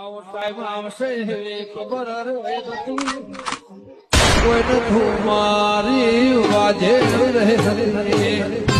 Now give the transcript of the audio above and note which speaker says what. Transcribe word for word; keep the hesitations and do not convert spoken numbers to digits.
Speaker 1: આવો ટાઈમ આવશે ખબર રહે કોઈ નથી મારી વાજે રહે